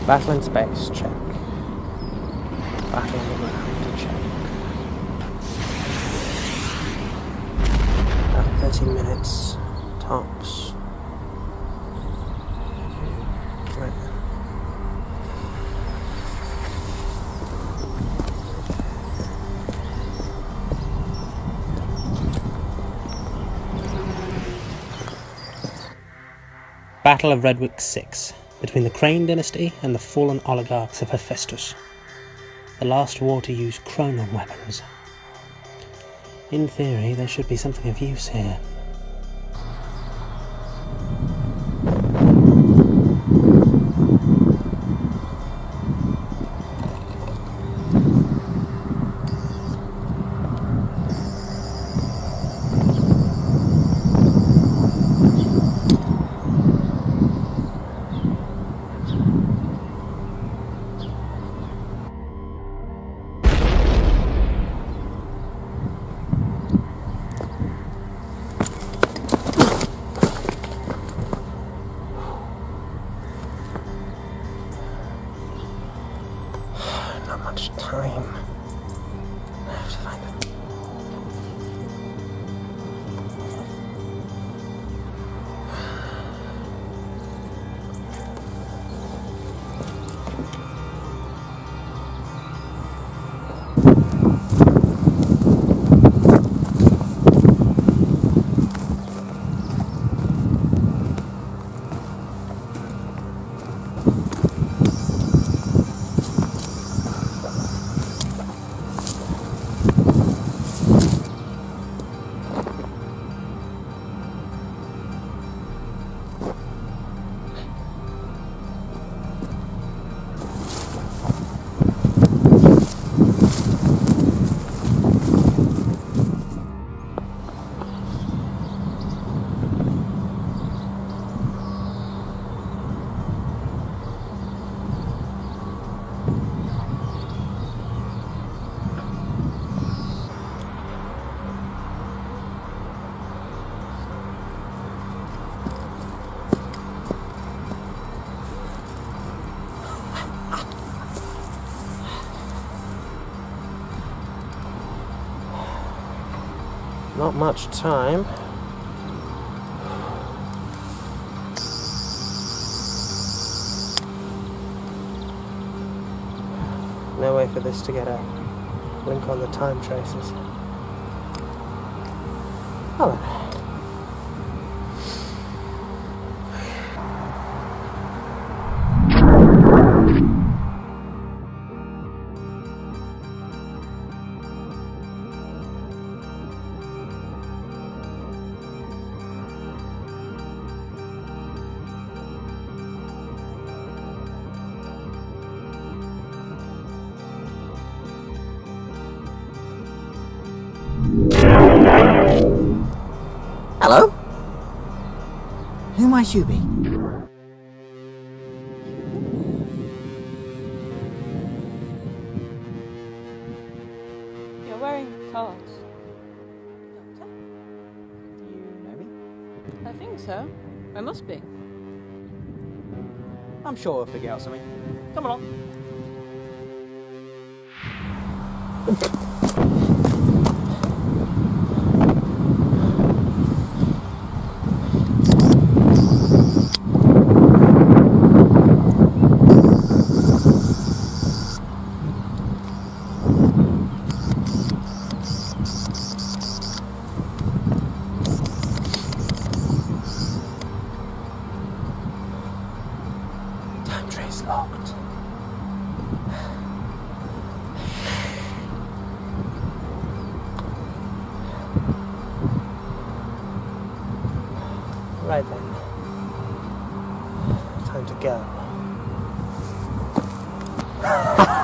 Battle in space, check. Battle on the ground, check. About 30 minutes, tops. Right. Battle of Redwick 6, between the Crane dynasty and the fallen oligarchs of Hephaestus. The last war to use chronon weapons. In theory, there should be something of use here. Much time. I have to find it. Not much time. No way for this to get a link on the time traces. Oh then. Hello? Who might you be? You're wearing cars. Doctor? You know me? I think so. I must be. I'm sure we'll figure out something. Come along. Time trace locked. Right then. Time to go.